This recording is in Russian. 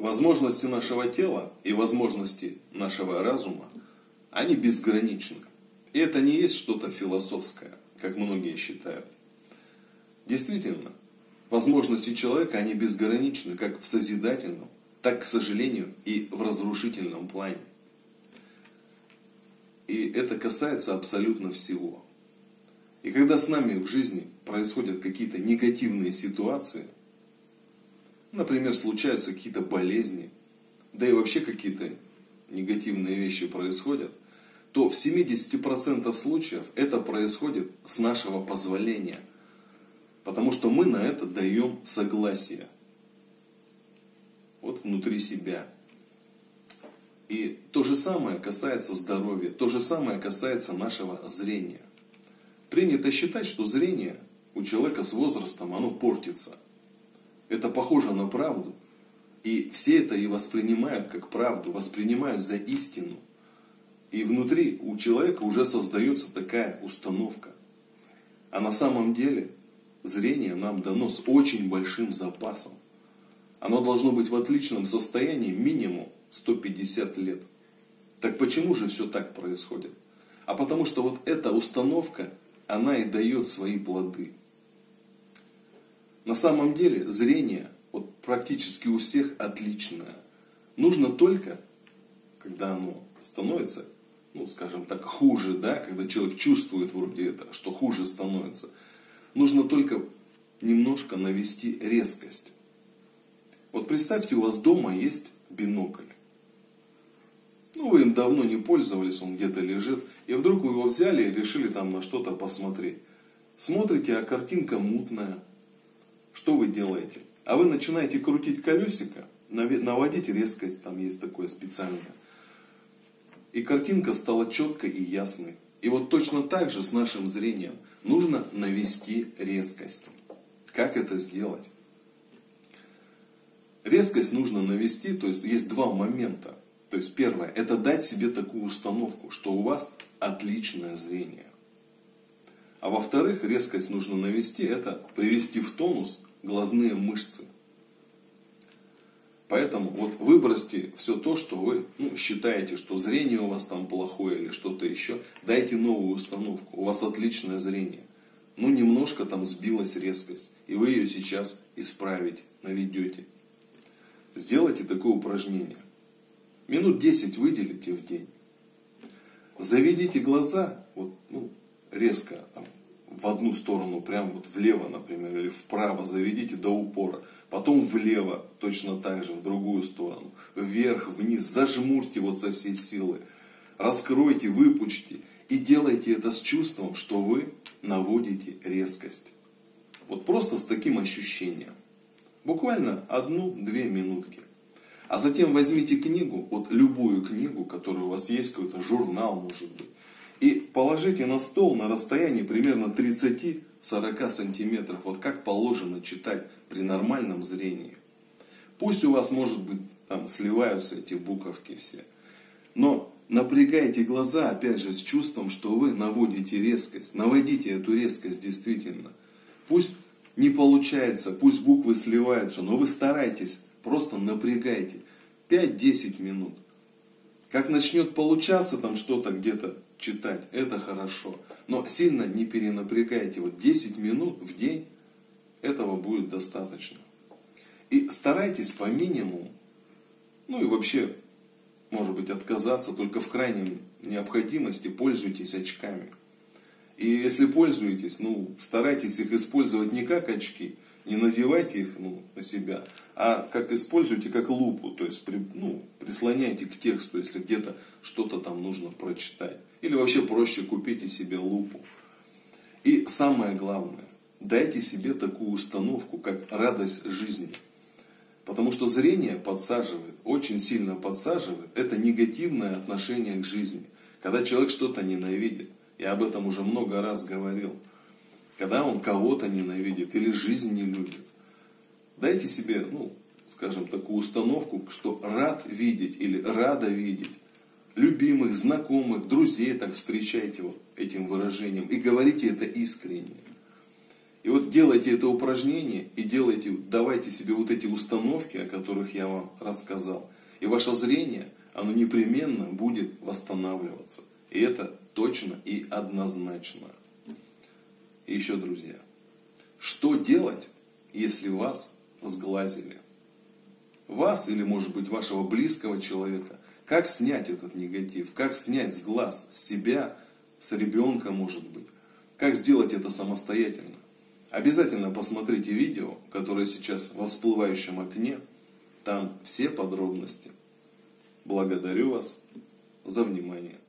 Возможности нашего тела и возможности нашего разума, они безграничны. И это не есть что-то философское, как многие считают. Действительно, возможности человека, они безграничны как в созидательном, так, к сожалению, и в разрушительном плане. И это касается абсолютно всего. И когда с нами в жизни происходят какие-то негативные ситуации, например, случаются какие-то болезни, да и вообще какие-то негативные вещи происходят, то в 70% случаев это происходит с нашего позволения. Потому что мы на это даем согласие. Вот внутри себя. И то же самое касается здоровья, то же самое касается нашего зрения. Принято считать, что зрение у человека с возрастом, оно портится. Это похоже на правду. И все это и воспринимают как правду, воспринимают за истину. И внутри у человека уже создается такая установка. А на самом деле зрение нам дано с очень большим запасом. Оно должно быть в отличном состоянии минимум 150 лет. Так почему же все так происходит? А потому что вот эта установка, она и дает свои плоды. На самом деле зрение вот практически у всех отличное. Нужно только, когда оно становится, ну скажем так, хуже, да, когда человек чувствует вроде это, что хуже становится, нужно только немножко навести резкость. Вот представьте, у вас дома есть бинокль. Ну, вы им давно не пользовались, он где-то лежит, и вдруг вы его взяли и решили там на что-то посмотреть. Смотрите, а картинка мутная. Что вы делаете? А вы начинаете крутить колесико, наводить резкость, там есть такое специальное. И картинка стала четкой и ясной. И вот точно так же с нашим зрением нужно навести резкость. Как это сделать? Резкость нужно навести, то есть есть два момента. То есть первое, это дать себе такую установку, что у вас отличное зрение. А во-вторых, резкость нужно навести, это привести в тонус глазные мышцы. Поэтому вот выбросьте все то, что вы считаете, что зрение у вас там плохое или что-то еще. Дайте новую установку, у вас отличное зрение. Ну немножко там сбилась резкость, и вы ее сейчас исправить наведете. Сделайте такое упражнение. Минут 10 выделите в день. Заведите глаза вот, резко там, в одну сторону, прям вот влево, например, или вправо заведите до упора. Потом влево, точно так же, в другую сторону. Вверх, вниз, зажмурьте вот со всей силы. Раскройте, выпучьте. И делайте это с чувством, что вы наводите резкость. Вот просто с таким ощущением. Буквально 1-2 минутки. А затем возьмите книгу, вот любую книгу, которая у вас есть, какой-то журнал может быть, и положите на стол на расстоянии примерно 30-40 сантиметров, вот как положено читать при нормальном зрении. Пусть у вас, может быть, там сливаются эти буковки все, но напрягайте глаза, опять же, с чувством, что вы наводите резкость, наводите эту резкость действительно. Пусть не получается, пусть буквы сливаются, но вы старайтесь. Просто напрягайте. 5-10 минут. Как начнет получаться там что-то где-то читать, это хорошо. Но сильно не перенапрягайте. Вот 10 минут в день этого будет достаточно. И старайтесь по минимуму, ну и вообще, может быть, отказаться, только в крайней необходимости пользуйтесь очками. И если пользуетесь, старайтесь их использовать не как очки, не надевайте их на себя, а как используйте как лупу, то есть прислоняйте к тексту, если где-то что-то там нужно прочитать. Или вообще проще купите себе лупу. И самое главное, дайте себе такую установку, как радость жизни. Потому что зрение подсаживает, очень сильно подсаживает, это негативное отношение к жизни. Когда человек что-то ненавидит, я об этом уже много раз говорил, когда он кого-то ненавидит или жизнь не любит, дайте себе, скажем, такую установку, что рад видеть или рада видеть любимых, знакомых, друзей, так встречайте вот этим выражением и говорите это искренне. И вот вот делайте это упражнение и давайте себе вот эти установки, о которых я вам рассказал. И ваше зрение, оно непременно будет восстанавливаться. И это точно и однозначно. И еще, друзья, что делать, если вас сглазили? Вас или, может быть, вашего близкого человека. Как снять этот негатив? Как снять с глаз, с себя, с ребенка, может быть? Как сделать это самостоятельно? Обязательно посмотрите видео, которое сейчас во всплывающем окне. Там все подробности. Благодарю вас за внимание.